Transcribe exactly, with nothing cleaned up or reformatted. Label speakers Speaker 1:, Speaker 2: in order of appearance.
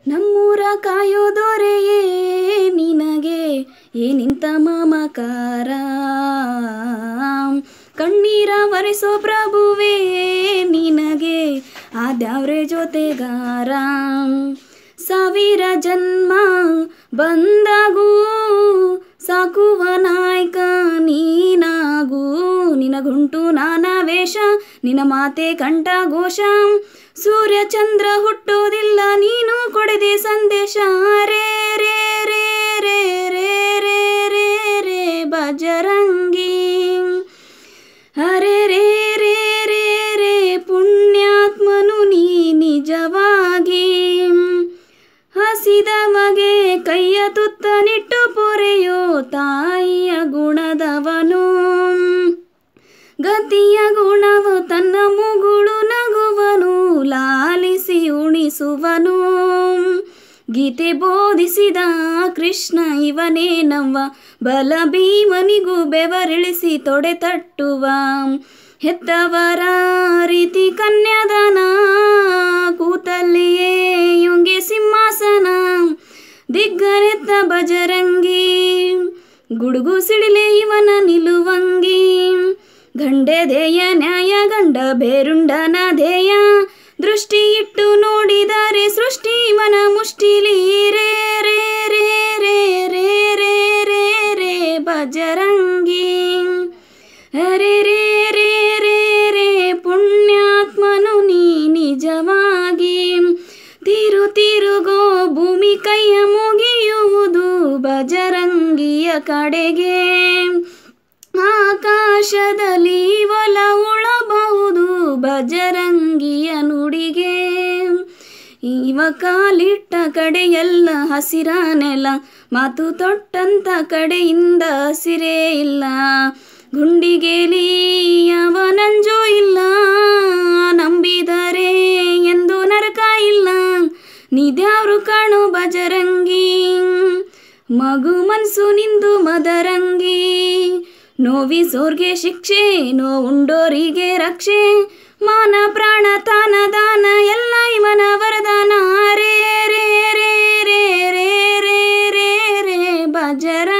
Speaker 1: ನಮ್ಮೂರ ಕಾಯೋದೊರೆಯೇ ನಿನಗೆ ಏನಿಂತ ಮಮಕಾರ, ಕಣ್ಣೀರ ಒರೆಸೋ ಪ್ರಭುವೇ ನಿನಗೆ ಆದ್ಯಾವ್ರೆ ಜೊತೆಗಾರ. ಸಾವಿರ ಜನ್ಮ ಬಂದಾಗೂ ಸಾಕುವ ನಾಯಕ ನೀನಾಗೂ, ನಿನಗುಂಟು ನಾನಾ ವೇಷ ನಿನ್ನ ಮಾತೆ ಕಂಠ ಘೋಷ. ಸೂರ್ಯ ಚಂದ್ರ ಹುಟ್ಟೋದಿಲ್ಲ ನೀನು ಕೊಡದೆ ಸಂದೇಶ. ರೇ ರೇ ರೇ ರೇ ರೇ ರೇ ರೇ ರೇ ಬಜರಂಗಿ, ಹರೇ ರೇ ರೇ ರೇ ರೇ ಪುಣ್ಯಾತ್ಮನು ನೀ ನಿಜವಾಗಿ. ಹಸಿದವಗೆ ಕೈಯ ತುತ್ತನಿಟ್ಟು ಪೊರೆಯೋ ತಾಯಿಯ ಗುಣದವನು, ಗತಿಯ ಗುಣವು ತನ್ನ ಮುಗುಳು ನಗುವನು ಲಾಲಿಸಿ ಉಣಿಸುವನು. ಗೀತೆ ಬೋಧಿಸಿದ ಕೃಷ್ಣ ಇವನೇ ನವ್ವ, ಬಲ ಭೀಮನಿಗೂ ಬೆವರಿಳಿಸಿ ತೊಡೆ ತಟ್ಟುವ. ಹೆತ್ತವರ ರೀತಿ ಕನ್ಯಾದಾನ, ಕೂತಲ್ಲಿಯೇ ಯುಂಗೆ ಸಿಂಹಾಸನ. ದಿಗ್ಗನೆತ್ತ ಬಜರಂಗಿ, ಗುಡುಗು ಸಿಡಿಲೆ ಇವನ ನಿಲುವಂಗಿ. ಗಂಡೆದೆಯ ನ್ಯಾಯ ಗಂಡ ಬೇರುಂಡನ ಧ್ಯೇಯ, ದೃಷ್ಟಿ ಇಟ್ಟು ನೋಡಿದರೆ ಸೃಷ್ಟಿ ಇವನ ಮುಷ್ಟಿಲಿ. ರೇ ರೇ ರೇ ರೇ ರೇ ರೇ ರೇ ರೇ ಬಜರಂಗಿ, ಹರೇ ರೇ ರೇ ರೇ ರೇ ಪುಣ್ಯಾತ್ಮನು ನೀ ನಿಜವಾಗಿ. ತಿರು ತಿರುಗೋ ಭೂಮಿ ಕೈಯ ಮುಗಿಯುವುದು ಬಜರಂಗಿಯ ಕಡೆಗೆ. ಆಕಾಶದಲ್ಲಿ ಒಲ ಉಳಬಹುದು ಬಜರಂಗಿಯ ನುಡಿಗೆ. ಇವ ಕಾಲಿಟ್ಟ ಕಡೆಯೆಲ್ಲ ಹಸಿರ ನೆಲ, ಮಾತು ತೊಟ್ಟಂತ ಕಡೆಯಿಂದ ಹಸಿರೇ ಇಲ್ಲ. ಗುಂಡಿಗೆಲಿ ಅವನಂಜೋ ಇಲ್ಲ, ನಂಬಿದರೆ ಎಂದು ನರಕ ಇಲ್ಲ. ನಿದ್ಯಾವ್ರು ಕಾಣು ಬಜರಂಗಿ, ಮಗು ಮನ್ಸು ನಿಂದು ಮದರಂಗಿ. ನೋವಿಸೋರ್ಗೆ ಶಿಕ್ಷೆ ನೋವುಂಡೋರಿಗೆ ರಕ್ಷೆ, ಮಾನ ಪ್ರಾಣ ತಾನ ದಾನ ಎಲ್ಲ ಇವನ ವರದಾನ. ರೇ ರೇ ರೇ ರೇ ರೇ ರೇ ರೇ ರೇ ಬಜರಂಗಿ.